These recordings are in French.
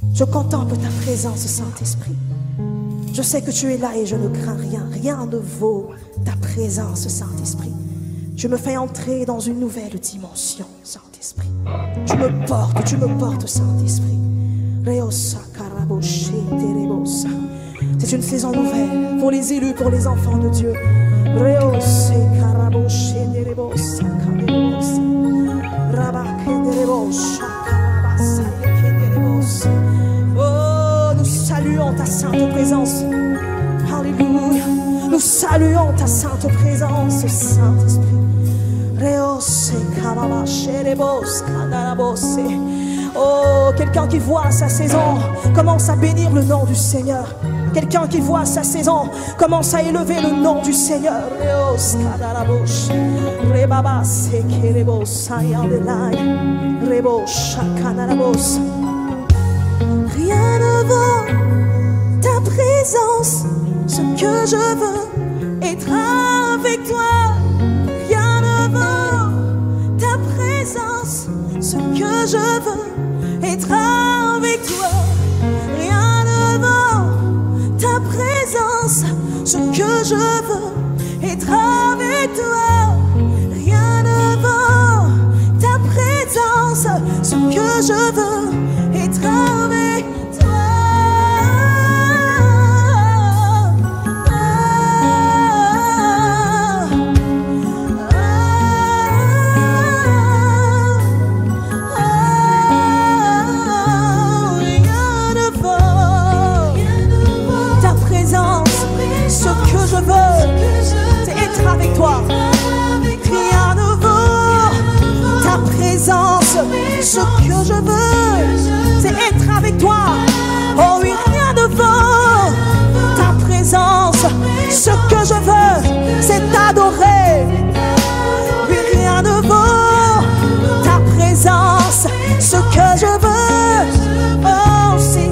Je contemple ta présence, Saint-Esprit. Je sais que tu es là et je ne crains rien. Rien ne vaut ta présence, Saint-Esprit. Tu me fais entrer dans une nouvelle dimension, Saint-Esprit. Tu me portes, Saint-Esprit. C'est une saison nouvelle pour les élus, pour les enfants de Dieu. Oh, nous saluons ta sainte présence. Alléluia. Nous saluons ta sainte présence, Saint-Esprit. Oh, quelqu'un qui voit sa saison commence à bénir le nom du Seigneur. Quelqu'un qui voit sa saison commence à élever le nom du Seigneur. Rien ne vaut ta présence. Ce que je veux, être avec toi. Rien ne vaut ta présence. Ce que je veux, être avec toi. Rien ne vaut ta présence. Ce que je veux, être avec toi. Rien ne vaut ta présence. Ce que je veux, être avec toi. Ce que je veux, c'est être avec toi. Rien ne vaut ta présence. Ce que je veux, c'est être avec toi. Oh oui, rien ne vaut ta présence. Ce que je veux, c'est t'adorer. Oui, rien ne vaut ta présence. Ce que je veux, oh, c'est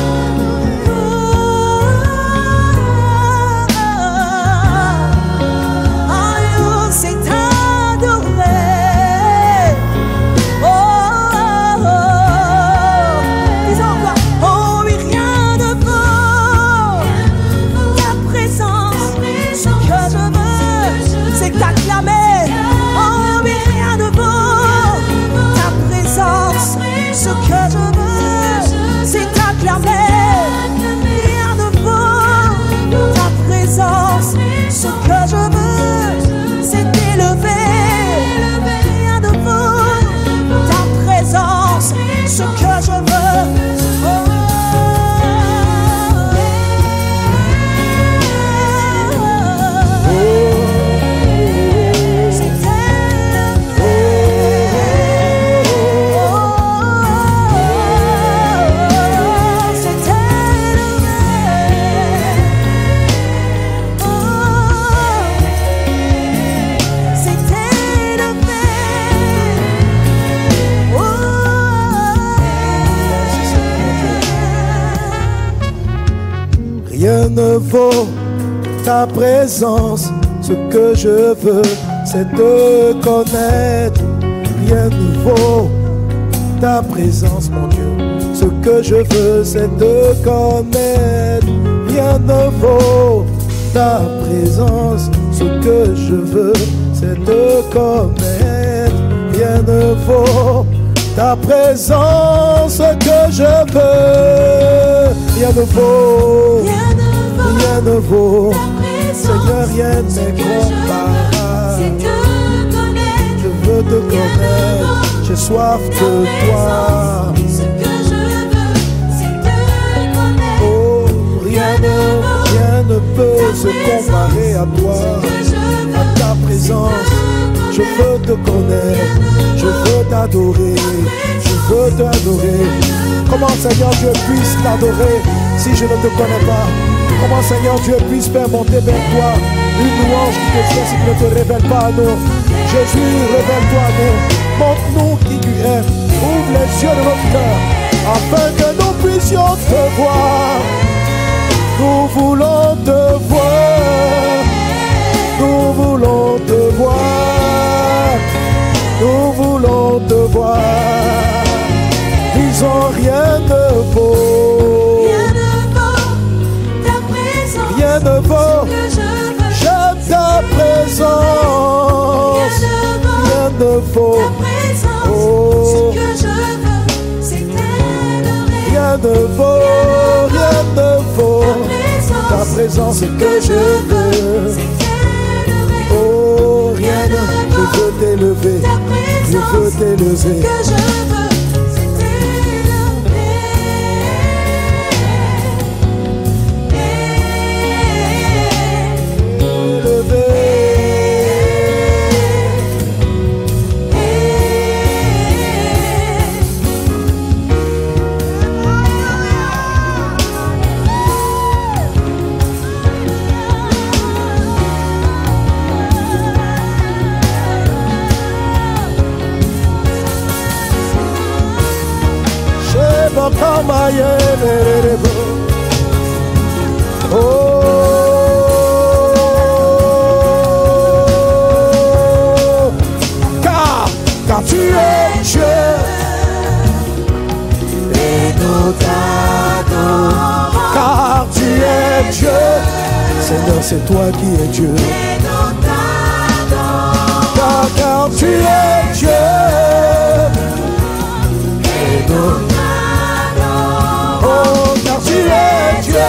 ne vaut ta présence. Ce que je veux, c'est te connaître. Rien ne vaut ta présence, mon Dieu. Ce que je veux, c'est te connaître. Rien ne vaut ta présence. Ce que je veux, c'est te connaître. Rien ne vaut ta présence. Ce que je veux, rien ne vaut. Rien ne vaut, Seigneur, rien n'est comparable. Je veux te connaître, j'ai soif de toi. Oh, rien ne peut se comparer à toi, à ta présence. Je veux te connaître, je veux t'adorer, je veux t'adorer. Comment, Seigneur Dieu, puisse t'adorer si je ne te connais pas? Comment, Seigneur Dieu, puisse faire monter vers toi une louange qui te tient si tu ne te révèles pas à nous? Jésus, révèle-toi à nous. Montre-nous qui tu es. Ouvre les yeux de notre cœur afin que nous puissions te voir. Nous voulons te voir. Nous voulons te voir. Nous voulons te voir. Disons rien ne vaut. présence, rien ne vaut. Ta présence, Oh. ce que je veux, c'est t'adorer. Rien ne vaut, rien ne vaut. Ta présence, ce que je veux, c'est t'adorer. oh, rien ne vaut. Je veux t'élever, Ta je veux présence, ce t'élever. que je veux, c'est Oh, car tu es Dieu et nous t'adorons. Car tu es Dieu, Seigneur, c'est toi qui es Dieu. Car tu es Dieu et nous oh, car tu es Dieu.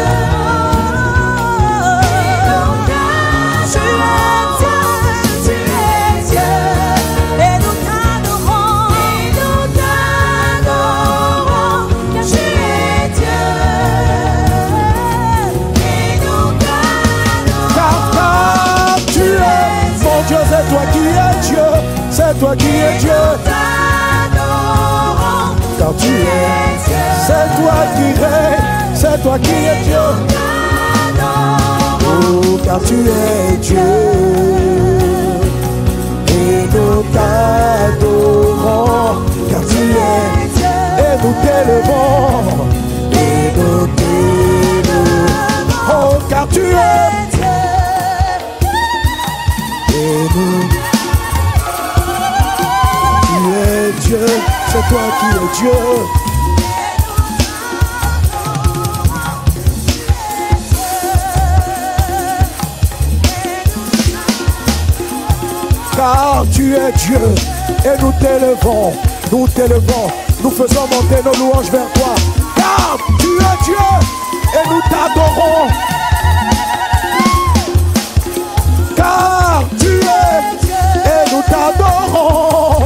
C'est toi qui es Dieu, c'est toi qui es Dieu. Car tu es, c'est toi qui règnes, c'est toi qui es Dieu. Oh, car tu es Dieu, et nous t'adorons. Car tu es, et nous t'élevons, et nous t'élevons. Oh, car tu es Dieu, et nous. Tu es Dieu, c'est toi qui es Dieu. Car tu es Dieu et nous t'élevons, nous faisons monter nos louanges vers toi. Car tu es Dieu et nous t'adorons. Car tu es Dieu et nous t'adorons.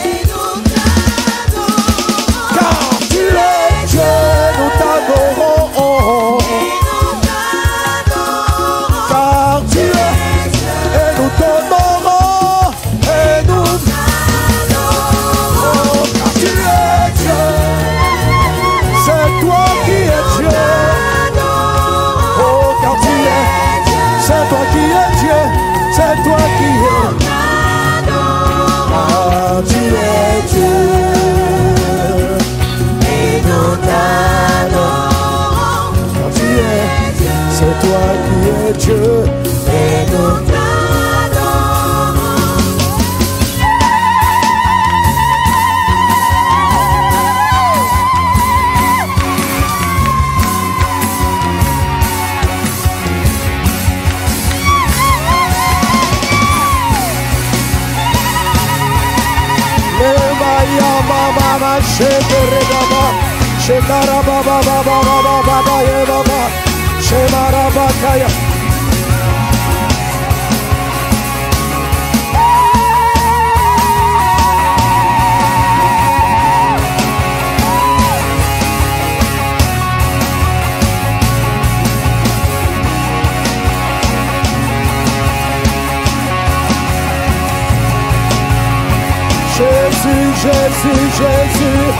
Car tu es Dieu, nous t'adorons. Car tu es et nous t'honorons. Et nous oh, car tu es Dieu, c'est toi qui es Dieu. Oh, car tu es, c'est toi qui es Dieu, c'est toi qui es. Car tu es Dieu. C'est toi qui es Dieu et nous t'adorons. Mama, shekere baba, shekara baba baba baba baba ye baba. Shemarabakaya. Jésus, Jésus, Jésus.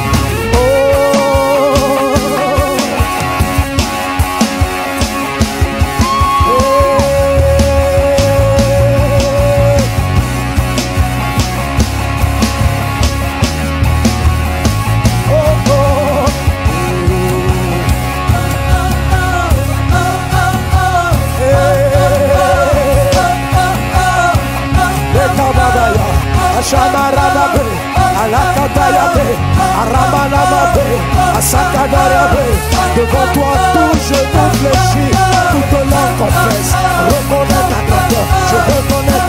Shamarabbe, Alakatayabe, Aramanamabe, Asakadarabe. Devant toi tout je réfléchis, toute langue confesse. Reconnais ta grandeur, je reconnais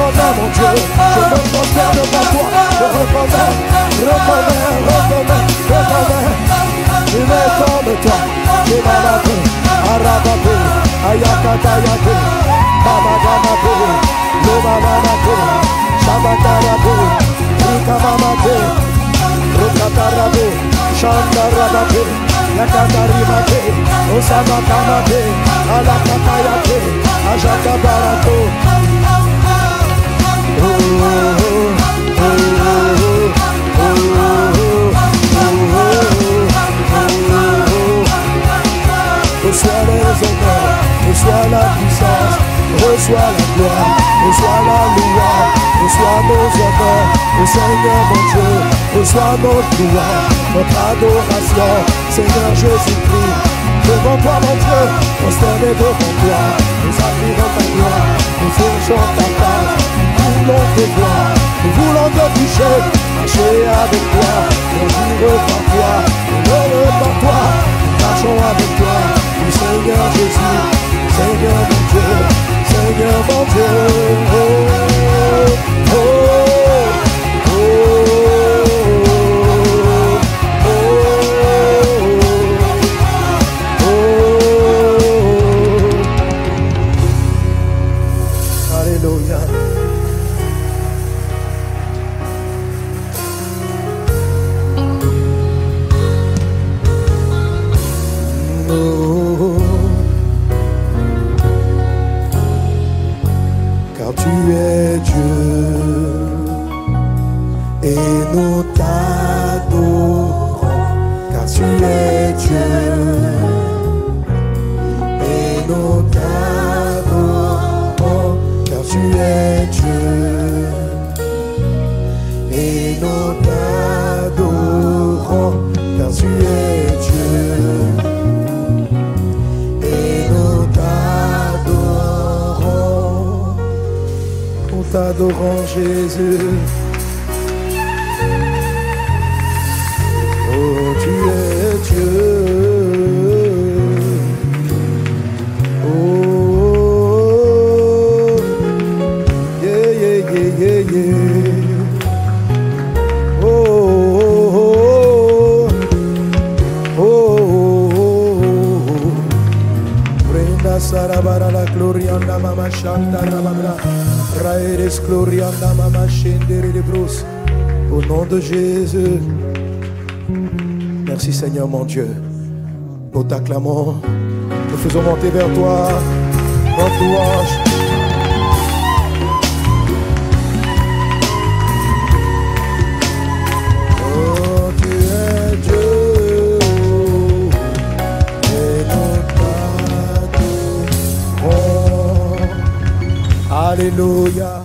reconnais mon Dieu, je me prosterne devant toi, je reconnais, tu es comme toi, tu m'as lavé, Arababé, Ayakatayate, Babaganabe, Lomananabe, Shabakarabe, Rikamamate, Rokatarabe, Shandarababe, Yakatarimabe, Osamakamabe, Alakatayate, Ajakabarato. Reçois les honneurs, reçois la puissance, reçois la gloire, reçois la louange, reçois nos honneurs, le Seigneur mon Dieu, reçois notre louange, notre adoration, Seigneur Jésus-Christ. Devant toi mon Dieu, consterné devant toi, nous admirons ta gloire, nous cherchons ta face, nous voulons te voir, nous voulons te toucher, marcher avec toi, nous vivre par toi, nous heureux par toi, nous marchons avec toi. Seigneur Jésus, Seigneur mon Dieu, Seigneur mon Dieu, oh, oh, oh, oh, Alléluia. Tu es Dieu et nous t'adorons, car tu es Dieu et nous t'adorons, car tu es Dieu et nous t'adorons, car tu es Dieu. T'adorons Jésus. Oh, tu es Dieu. Oh, yeah, yeah, yeah, yeah, yeah. Oh, oh, oh, oh. Brenda Sarabara la Glorianda Mama Shanta Rababra. Au nom de Jésus. Merci Seigneur mon Dieu. Nous t'acclamons. Nous faisons monter vers toi notre louange. Oh, tu es Dieu. Et nous t'adorons. Alléluia.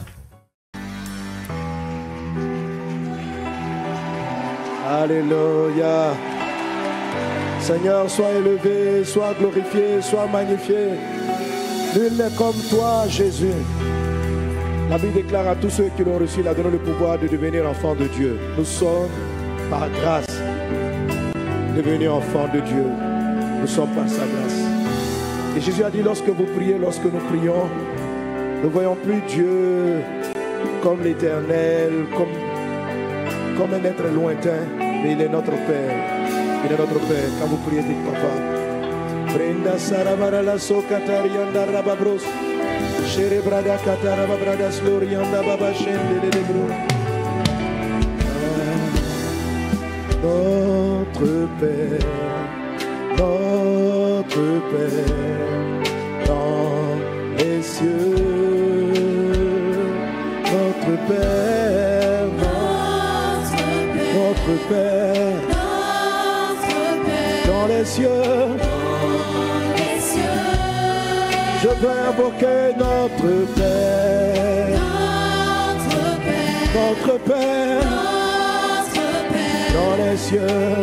Alléluia. Seigneur, sois élevé, sois glorifié, sois magnifié. Nul n'est comme toi, Jésus. La Bible déclare à tous ceux qui l'ont reçu, il a donné le pouvoir de devenir enfants de Dieu. Nous sommes, par grâce, devenus enfants de Dieu. Nous sommes par sa grâce. Et Jésus a dit, lorsque vous priez, lorsque nous prions, nous ne voyons plus Dieu comme l'Éternel, comme un être lointain, mais il est notre Père. Il est notre Père. Quand vous priez, dites Papa. Brenda Sarabara la Sokatarianda Rababros. Sherebrada Katarababrada Slorianda Baba Shende Lebro. Notre Père dans les cieux. Notre Père, notre Père, dans les cieux, je veux invoquer notre Père, notre Père, dans les cieux,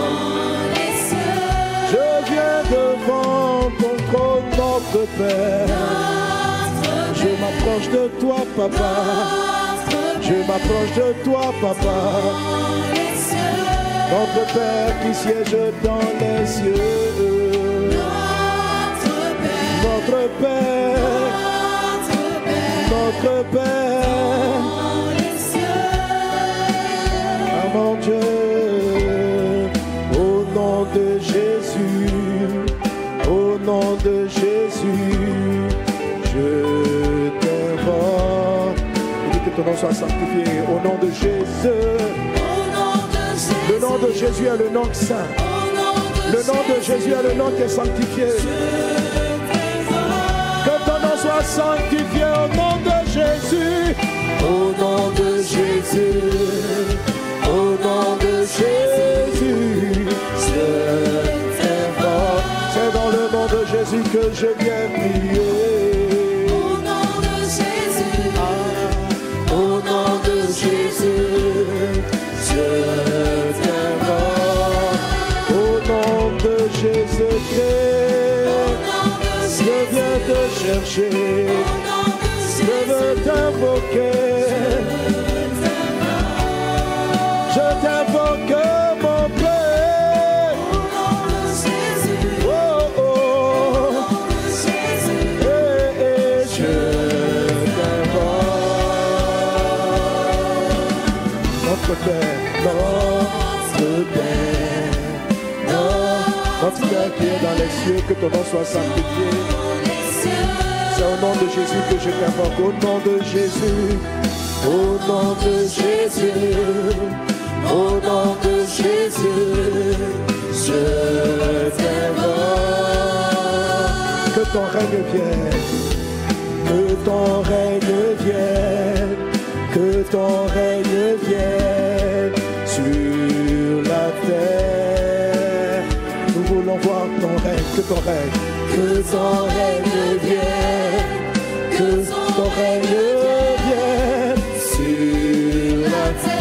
je viens devant ton trône, notre Père, je m'approche de toi, Papa. Je m'approche de toi, Papa, notre Père qui siège dans les cieux. Notre Père, notre Père, nom soit sanctifié. Au nom de Jésus. Le nom de Jésus est le nom saint. Le nom de Jésus est le nom qui est sanctifié. Que ton nom soit sanctifié au nom de Jésus. Au nom de Jésus. Au nom de Jésus. Je t'invoque. C'est dans le nom de Jésus que je viens prier. Au nom de Jésus. Au nom de Jésus. Je t'invoque. Au nom de Jésus-Christ. Je viens te chercher. Je veux t'invoquer. Je t'invoque mon Père. Oh oh. Et je t'invoque. Notre Père, notre Père qui est dans les cieux, que ton nom soit sanctifié. C'est au nom de Jésus que je t'invoque. Au nom de Jésus. Au nom de Jésus. Au nom de Jésus, je t'invoque. Que ton règne vienne, que ton règne vienne, que ton règne vienne sur la terre. Nous voulons voir ton règne, que ton règne vienne, que ton règne vienne sur la terre.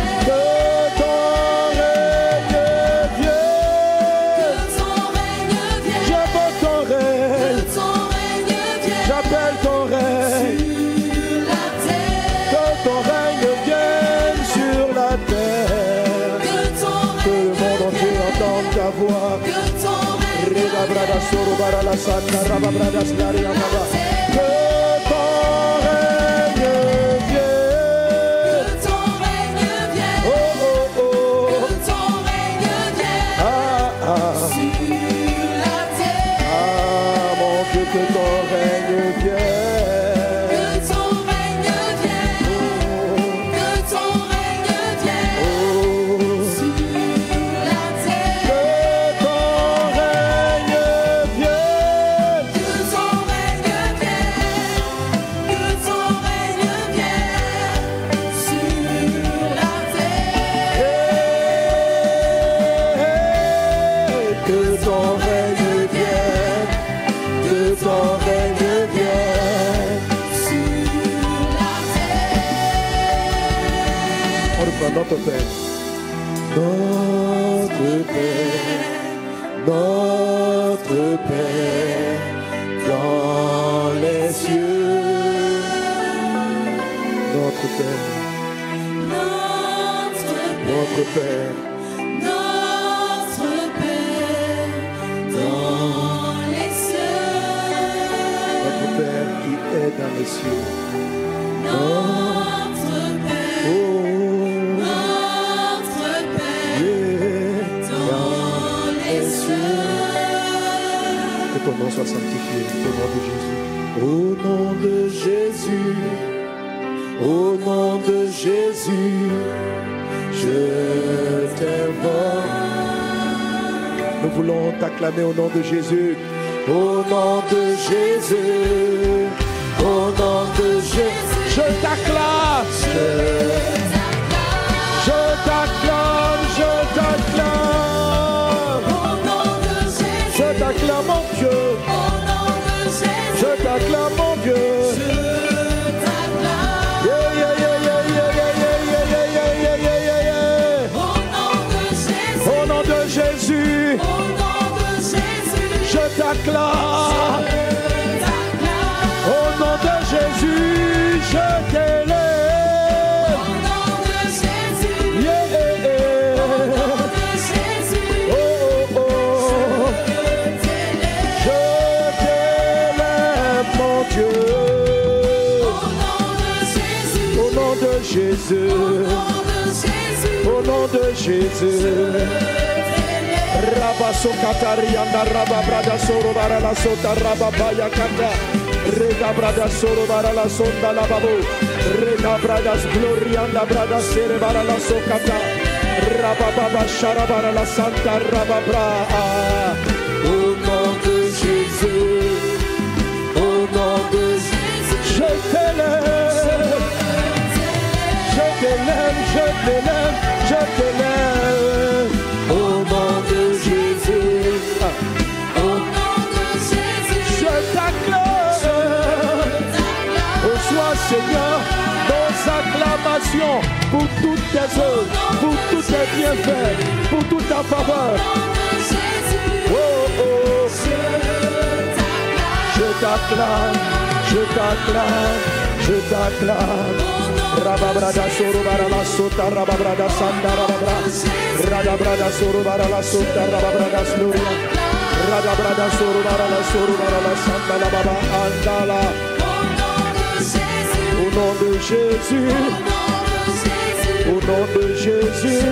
Brada soro bara la santa raba brada slari amaba. Que ton règne vienne. Que ton règne vienne. Oh oh oh. Que ton règne vienne. Ah ah. Sur la terre. Ah mon Dieu, que ton règne vienne. Que ton règne vienne. Oh. Que ton règne vienne. Oh. Sur la terre. Que ton règne vienne. Que ton règne vienne. Que ton règne vienne. Sur la terre. Que ton règne vienne. Que ton règne vienne. Sur la terre. On reprend notre Père. Notre Père. Notre Père dans les cieux. Notre Père. Notre Père. Notre Père dans les cieux. Notre Père qui est dans les cieux. Notre Père. Oh. Notre Père dans les cieux. Que ton nom soit sanctifié au nom de Jésus. Au nom de Jésus. Au nom de Jésus. Je t'invoque. Nous voulons t'acclamer au nom de Jésus. Au nom de Jésus. Au nom de Jésus. Je t'acclame. Je t'acclame. Je t'acclame. Au nom de Jésus. Je t'acclame mon Dieu. Au nom de Jésus. Je t'acclame mon Dieu. Jésus, je t'acclame. Au nom de Jésus, je t'élève. Au nom de Jésus, yeah. Au nom de Jésus, oh oh oh, je t'élève mon Dieu. Au nom de Jésus, au nom de Jésus. Rabaso Katarianda Raba Brada Soro Barala Sota Raba Baya Kanda Rega brada soro bara la sonda la babo. Rega bradas glorianda brada sere bara la sokata. Rababa sharabara la santa rababra. Au nom de Jésus, au nom de Jésus, je t'élève, je t'élève, je t'élève, je t'élève. Au nom de Jésus, au nom de Jésus, je t'acclame. Reçois, Seigneur, nos acclamations pour toutes tes œuvres, pour tous tes bienfaits, pour toute ta faveur. Oh, oh. Je t'acclame, je t'acclame, je t'acclame. Rababrada soro bara la sota, rababrada sanda rababra. Radabrada soro bara la sota, rababrada gloria. Radabrada soro bara la santa la baba andala. Au nom de Jésus, au nom de Jésus,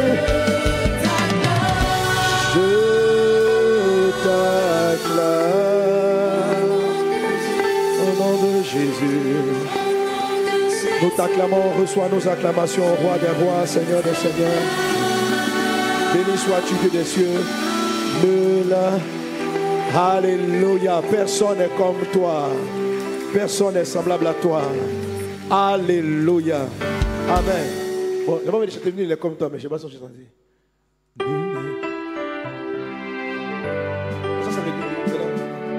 je t'acclame. Au nom de Jésus, nous t'acclamons, reçois nos acclamations, roi des rois, Seigneur des seigneurs. Béni sois-tu, Dieu des cieux. Alléluia. Personne n'est comme toi. Personne n'est semblable à toi. Alléluia. Amen. Bon, je vais chanter, il est comme toi, mais je ne sais pas si je chante. Ça, ça veut dire, c'est là.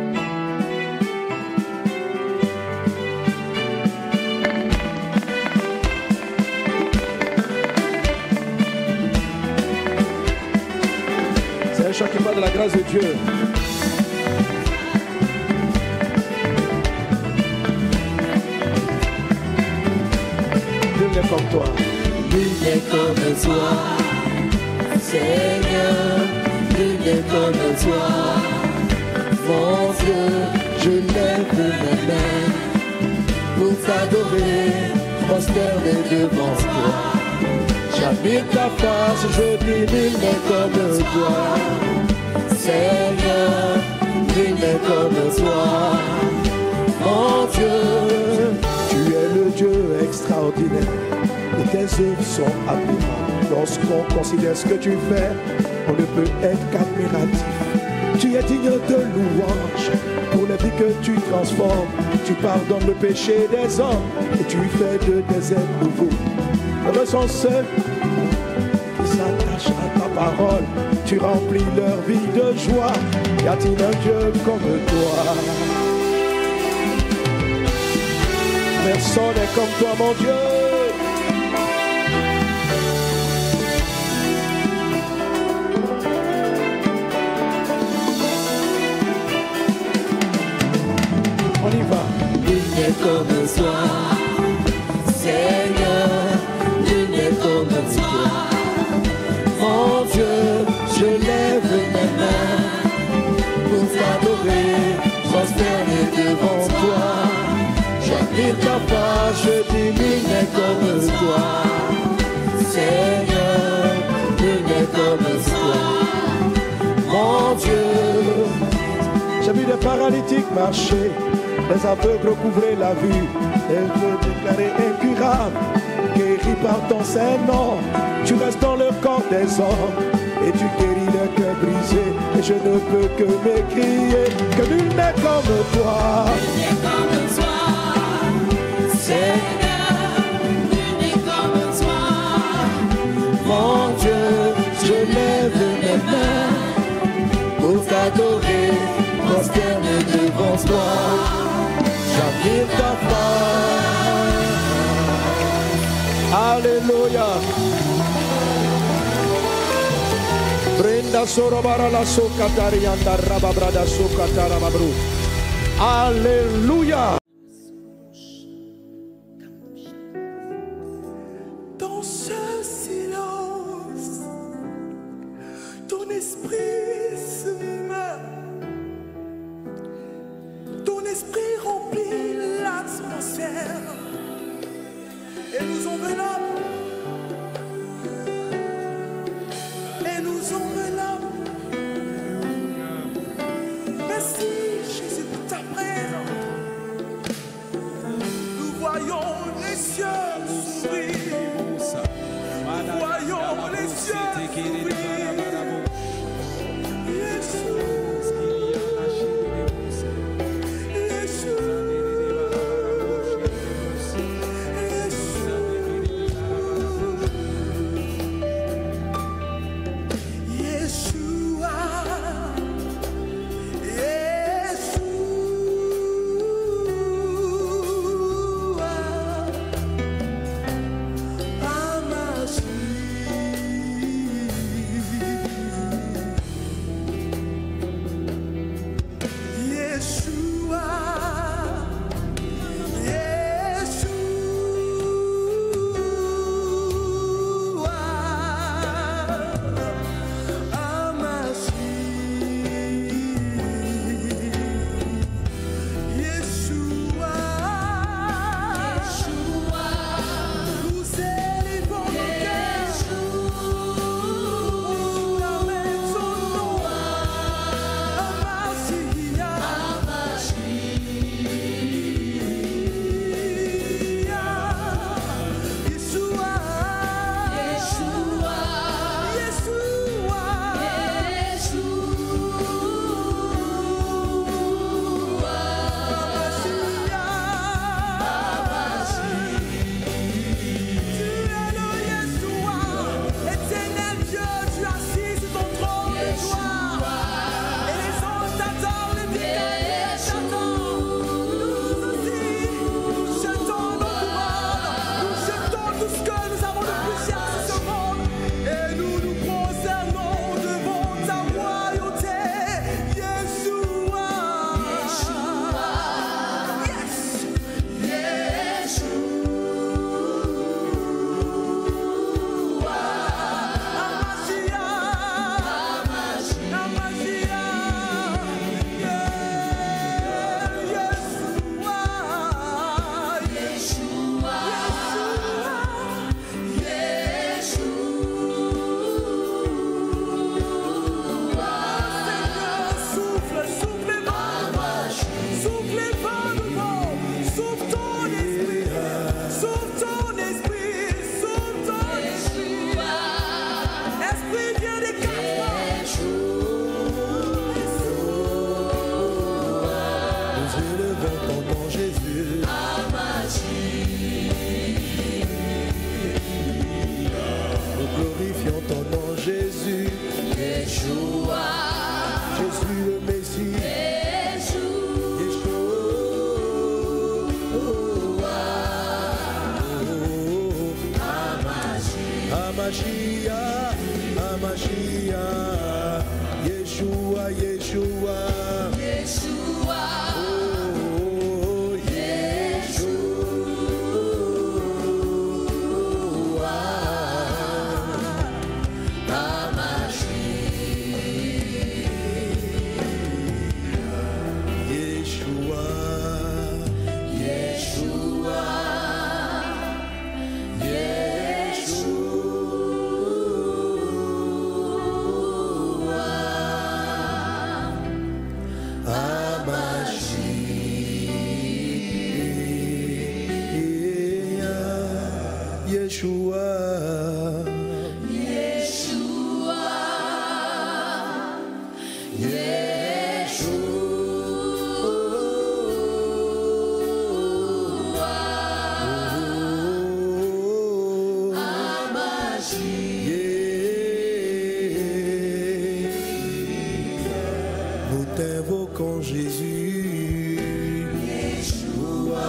C'est un chant qui parle de la grâce de Dieu. Comme toi, nul n'est comme toi, Seigneur, nul n'est comme toi, mon Dieu, je lève mes mains pour t'adorer, prosterner devant toi. J'habite ta face, je dis nul n'est comme toi, Seigneur, nul n'est comme toi, mon Dieu, tu es le Dieu extraordinaire. Et tes œuvres sont admirables. Lorsqu'on considère ce que tu fais, on ne peut être qu'admiratif. Tu es digne de louange pour les vies que tu transformes. Tu pardonnes le péché des hommes et tu fais de tes êtres nouveaux. Heureux sont ceux qui s'attachent à ta parole. Tu remplis leur vie de joie. Y a-t-il un Dieu comme toi? Personne n'est comme toi, mon Dieu. On y va. Nul n'est comme toi, Seigneur, nul n'est comme toi. Mon Dieu, je lève mes mains pour t'adorer, prosterner devant toi. J'habite ta face, je dis nul n'est comme toi, Seigneur, nul n'est comme toi. Mon Dieu, j'ai vu des paralytiques marcher, les aveugles recouvrer la vue, les vœux déclarés incurables, guéris par ton Saint-Nom. Tu restes dans le corps des hommes et tu guéris le cœur brisé. Et je ne peux que m'écrier que nul n'est comme toi. nul n'est comme toi, Seigneur, nul n'est comme toi. Mon Dieu, je lève mes mains pour t'adorer, prosterner devant toi. J'habite ta face. Alléluia. Brenda sorobara la sokatarianda rababrada sokatarababru. Alléluia. Dans ce silence, ton esprit se meurt. Ton esprit remplit l'atmosphère et nous enveloppe. Et nous enveloppe. Merci Jésus pour ta présence. Hamashiach, Yeshua, Yeshua, Yeshua, oh, Yeshua, Hamashiach, Yeshua, Yeshua, Yeshua, nous t'invoquons Jésus, Yeshua,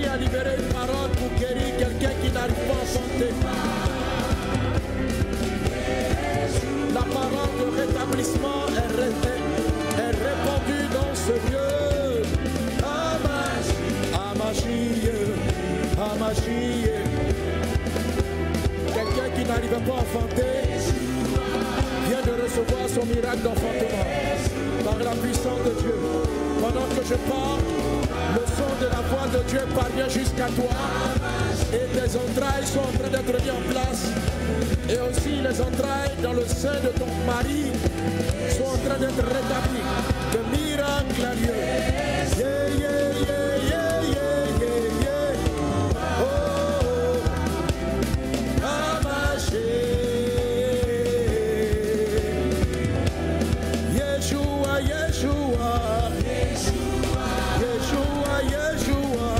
à libérer une parole pour guérir quelqu'un qui n'arrive pas à chanter. La parole de rétablissement est répandue dans ce lieu. Amachiye. Quelqu'un qui n'arrive pas à enfanter vient de recevoir son miracle d'enfantement par la puissance de Dieu. Pendant que je parle, le son de la voix de Dieu parvient jusqu'à toi et tes entrailles sont en train d'être mises en place. Et aussi les entrailles dans le sein de ton mari sont en train d'être rétablies. Le miracle a lieu. Yeah, yeah, yeah, yeah, yeah, yeah, yeah. Oh, Amaché. Yeshua, Yeshua. Yeshua, Yeshua, Yeshua.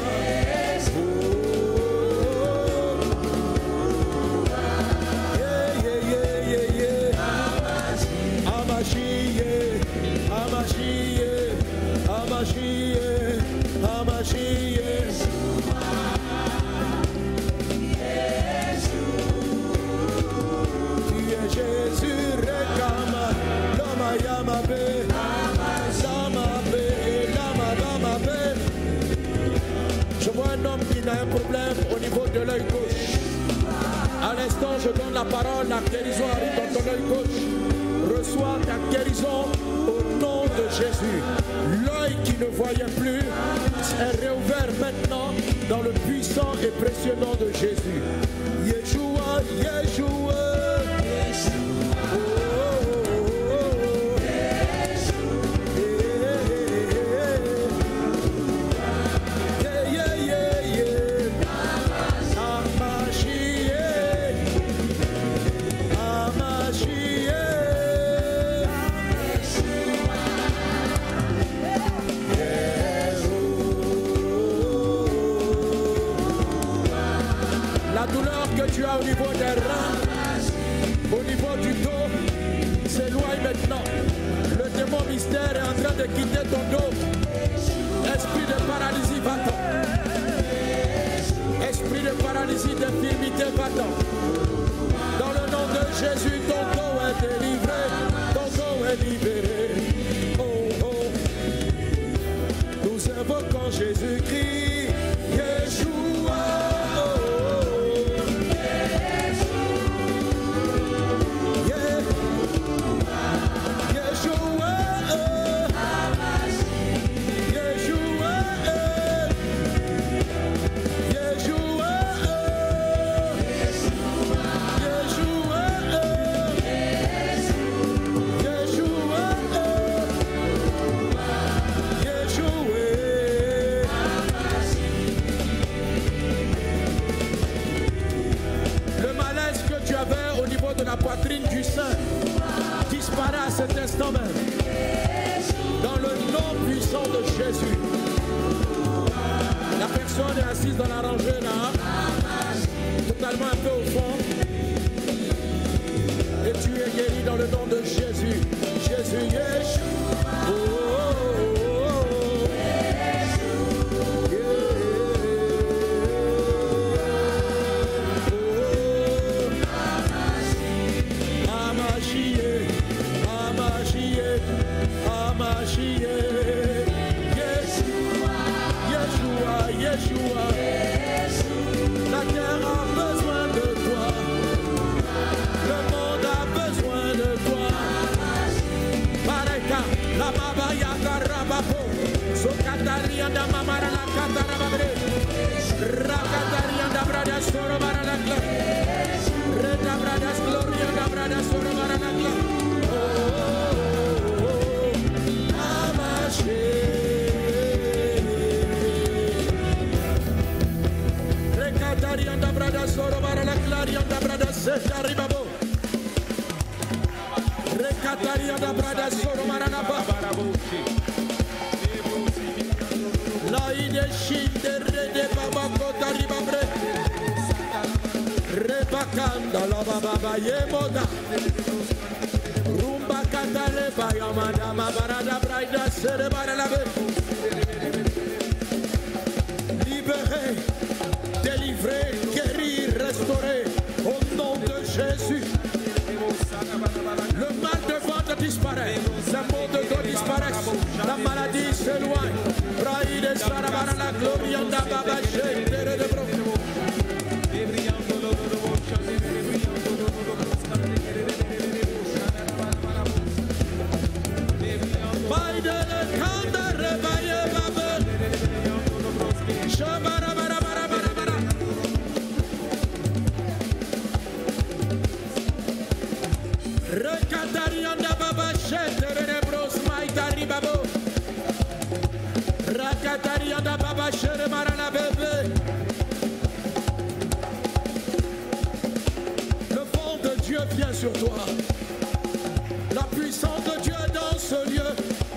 Je vois un homme qui a un problème au niveau de l'œil gauche. À l'instant, je donne la parole, la guérison arrive dans ton œil gauche. Reçois ta guérison au nom de Jésus. L'œil qui ne voyait plus est réouvert maintenant dans le puissant et précieux nom de Jésus. Yeshua, Yeshua. Oh, oh, oh, oh. Yeah, yeah, yeah, yeah. La douleur que tu as au niveau des reins, au niveau du dos, s'éloigne maintenant. Le démon mystère est en train de quitter ton dos. Esprit de paralysie, va-t'en. Esprit de paralysie, d'infirmité, va-t'en. Dans le nom de Jésus, ton dos est délivré, ton dos est libéré. Oh, oh. Nous invoquons Jésus-Christ, Yeshua. Oh, oh. La poitrine du sein disparaît à cet instant même. Dans le nom puissant de Jésus. La personne est assise dans la rangée là, totalement un peu au fond. Et tu es guéri dans le nom de Jésus. Jésus, Yeshua. Oh, oh, oh, oh. Yeshua, la terre a besoin de toi, le monde a besoin de toi. Pareka, la babaya karabapo, sokataria da mamara la katarababre, rakataria da brada soro baranakla, reda brada gloria da brada soro baranakla. Oh, Amache. Recatarianda brada soro bara la clarianda brada seta ribabo. Recatarianda brada soro marana barabo. La ide shinde rede baba kota ribabre. Rebakanda la baba yemoda. Rumba katale bayamada mabarada brada sere bara la be. libérer, délivrer, guérir, restaurer. Au nom de Jésus. Le mal de ventre disparaît, la mort de dos disparaît, la maladie s'éloigne. Braïde Sarabana, la gloria d'Ababa, Jésus de Bro. Baïde le Kanda, Rebaye Babel, Shabara Bara Bara Bara Bara. Rekatarianda Baba Shetere de Bros Maitari Babo. Rakatarianda Baba Shere Marana Bebe. Le vent de Dieu vient sur toi. La puissance de Dieu est dans ce lieu.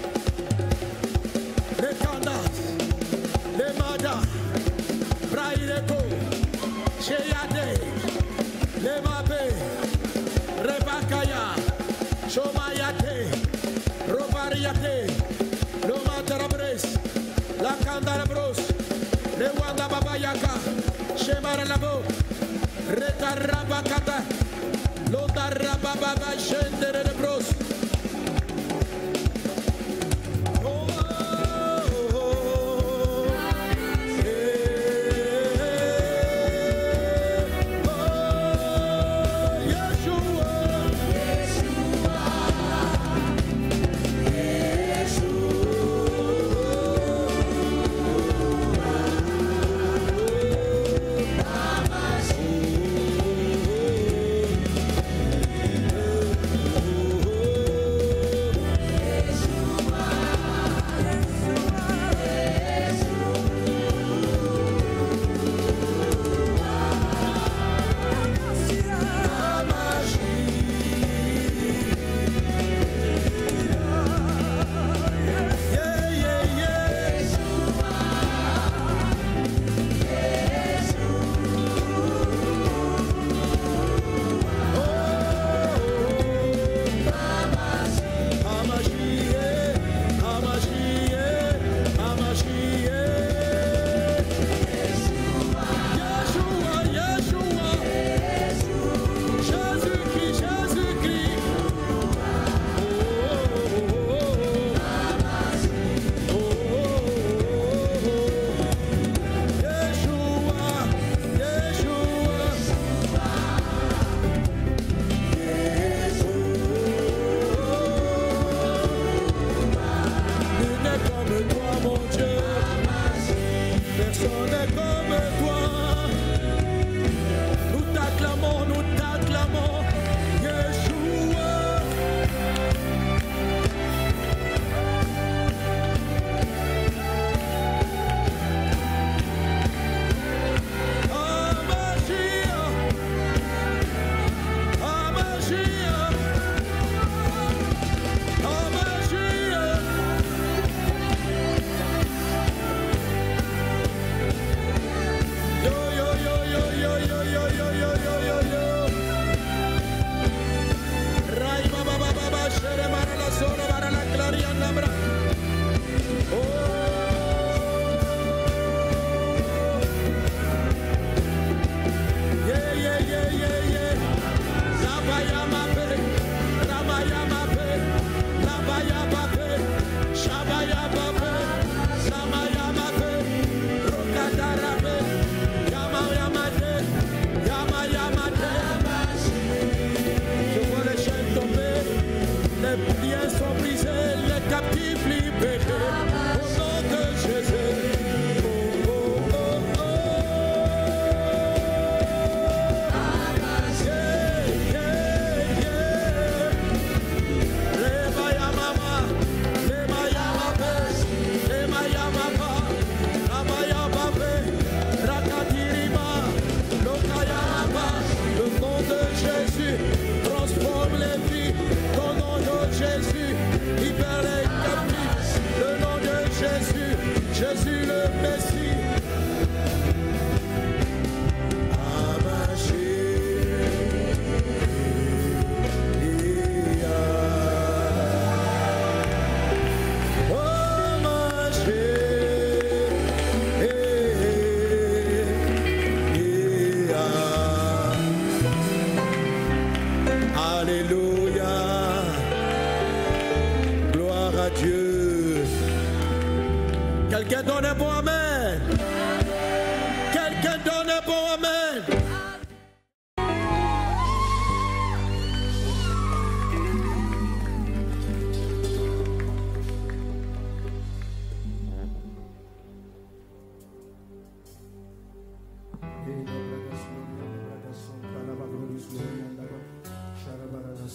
Les Kandas, les Mada, Braïleko, Cheyade, les Mabé, Rebakaya, Shomayate, Robariate, Lomatarabres, la Kandarabros, le Wanda Babayaka, Shemaralabo, Retarabakata, Lodarababa, Shendere de Bros.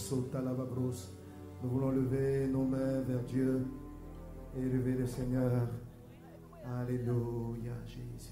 Nous voulons lever nos mains vers Dieu et élever le Seigneur. Alléluia, Jésus.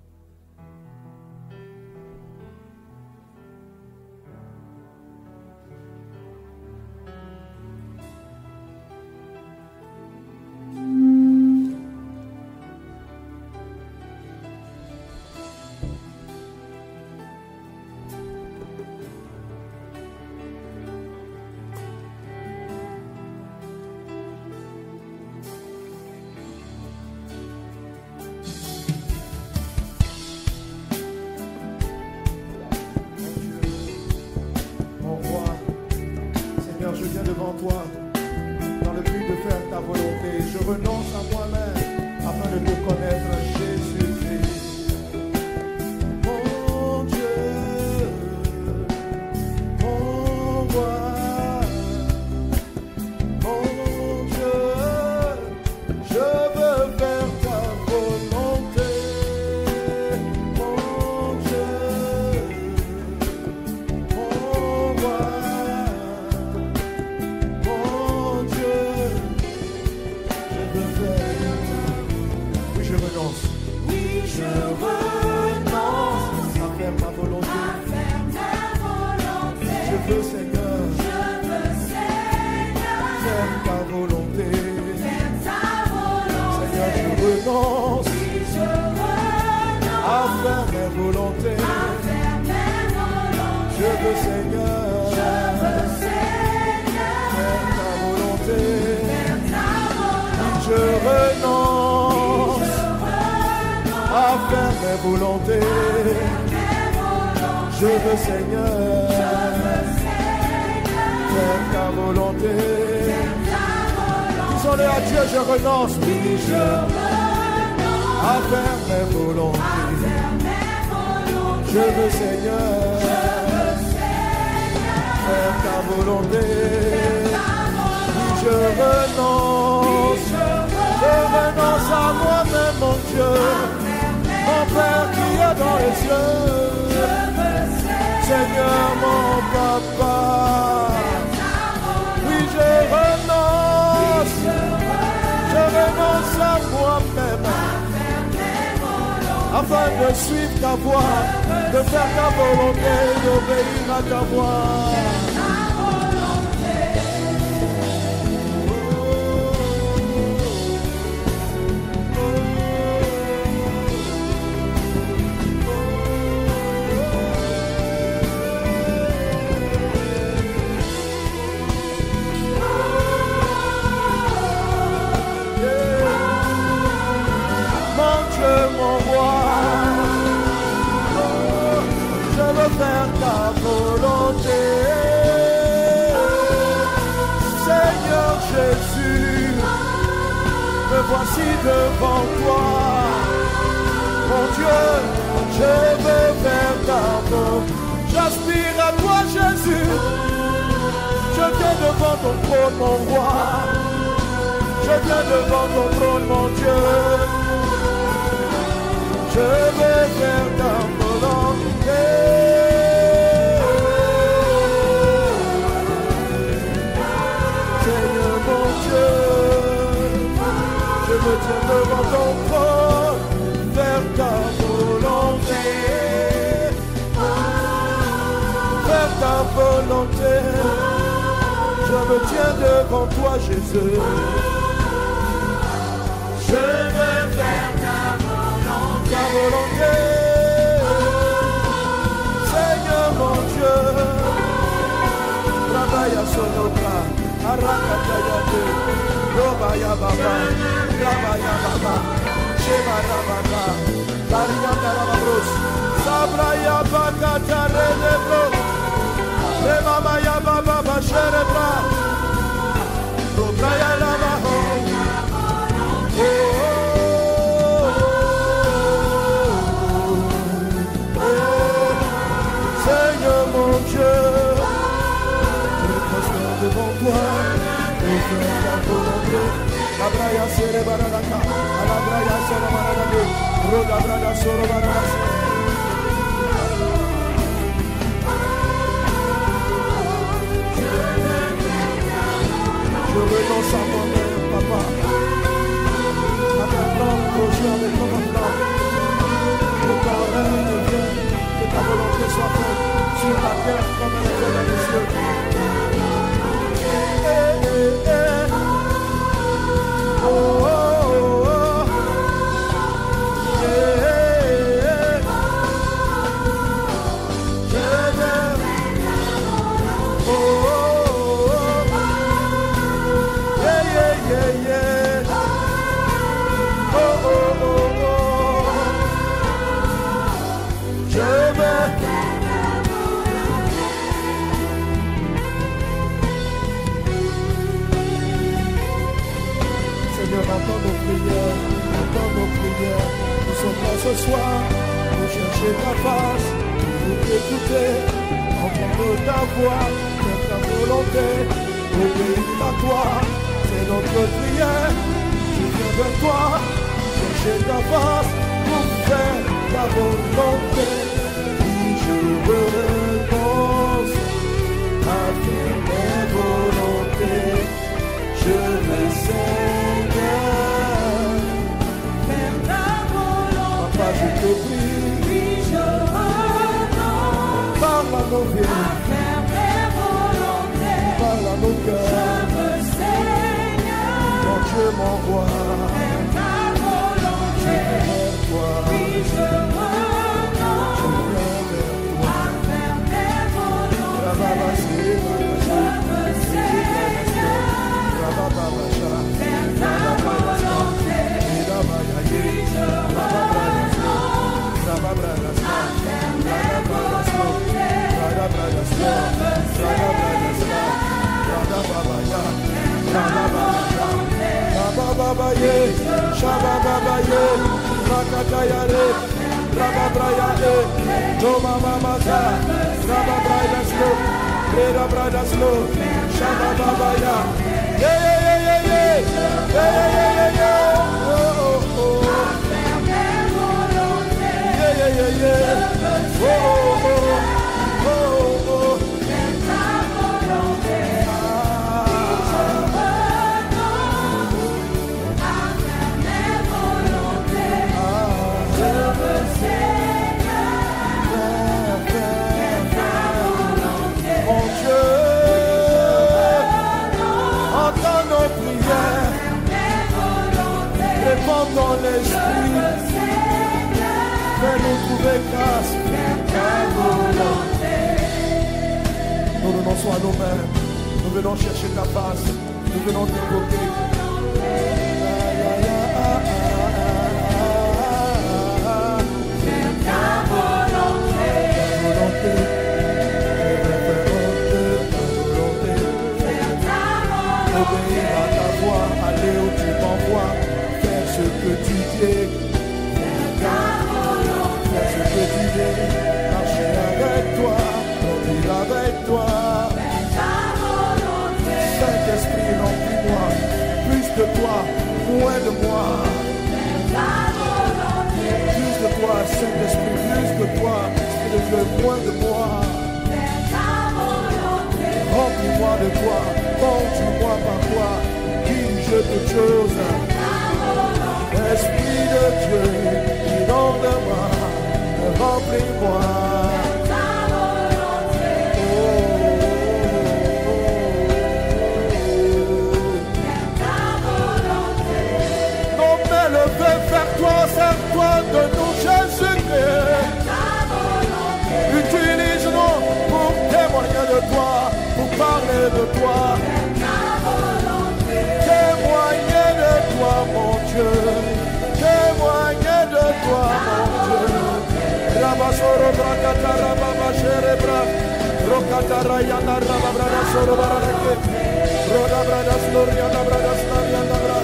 Afin de suivre ta voix, de faire ta volonté, d'obéir à ta voix. Faire ta volonté, Seigneur Jésus, me voici devant toi, mon Dieu, je veux faire ta volonté, j'aspire à toi Jésus, je viens devant ton trône mon roi, je viens devant ton trône mon Dieu, je veux faire ta volonté. Je me tiens devant ton trône, faire ta volonté, faire ta volonté. Je me tiens devant toi, Jésus. Je veux faire ta volonté, Seigneur mon Dieu. Travaille à son opra, Arakatayate. Robaya Baba, Rabaya Baba, Sheba Rababa, Varianda Rabros, Sabraya Bakata Redebro, Remamaya Baba Basherebra, Robraya Lavaho, Seigneur mon Dieu, je prospère devant toi. Abraya sere baraka, alabraya sere baraka, roda brada soro baraka. Je chercher ta face, pour t'écouter, entendre ta voix, faire ta volonté, obéir à toi, c'est notre prière. Je viens vers toi, chercher ta face, pour faire ta volonté. Oui, je renonce à faire mes volontés. Je veux, Seigneur, faire ta volonté. Papa, je te prie, Oui, je renonce parle à nos vies, à faire mes volontés. parle à nos Je cœurs, veux, Seigneur, quand Dieu m'envoie, faire ta volonté. vers toi, Oui, je renonce je viens vers toi. à faire mes volontés. Rababa, Je veux, Seigneur, Rababa, faire ta volonté. Oui, je renonce à faire mes volontés. Mon Dieu, entends nos prières, réponds dans l'esprit, fais-nous trouver grâce. Nous renonçons à nous-mêmes, nous venons chercher ta face, nous venons t'invoquer. Obéir à ta voix, aller où tu m'envoies, faire ce que tu dis, faire ce que tu dis, marcher avec toi, grandir avec toi. Saint-Esprit, remplis-moi, plus de toi, moins de moi. Plus de toi, Saint-Esprit, plus de toi, Esprit de Dieu, moins de moi. Remplis-moi de toi, conduis-moi par toi, dirige toutes choses. Esprit de Dieu, inonde-moi, remplis-moi. Nos mains levées vers toi, sers-toi de nous, Jésus-Christ. Utilise-nous pour témoigner de toi, pour parler de toi. Témoigner de toi, mon Dieu. Témoigner de toi, mon Dieu. Rabasoro brakata rababa sherebra. Rokata rayana rababra soro barake. Roda brada sloriana brada slariana bra.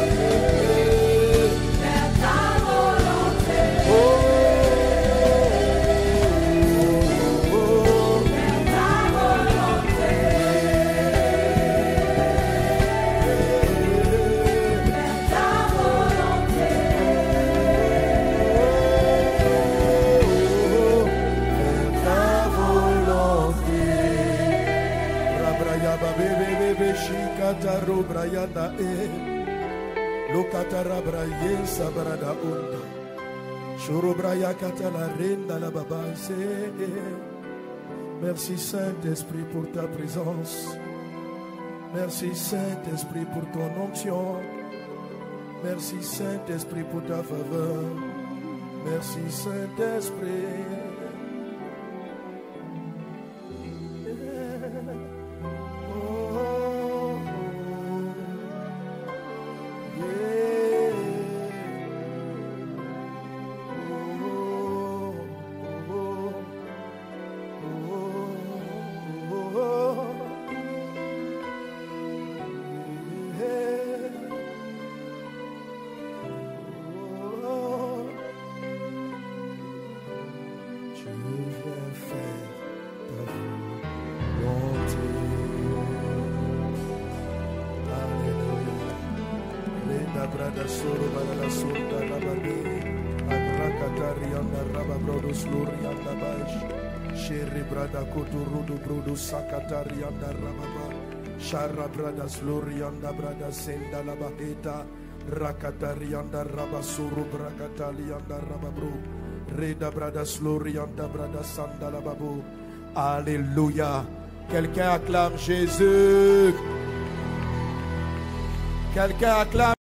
Kataro Brayanda Lokatara Braye Sabrada Unda Shorobraya Katala Renda la Babase. Merci Saint-Esprit pour ta présence. Merci Saint-Esprit pour ton onction. Merci Saint-Esprit pour ta faveur. Merci Saint-Esprit. brada suru bala surda la babi. Akrakatarianda raba brodo slurianda bash. Sheri brada kuturudu brudu sakatarianda rababa. Shara brada slurianda brada senda la baheta. Rakatarianda raba suru brakatalianda raba bro. Reda brada slurianda brada sanda la babu. Alléluia. Quelqu'un acclame Jésus. Quelqu'un acclame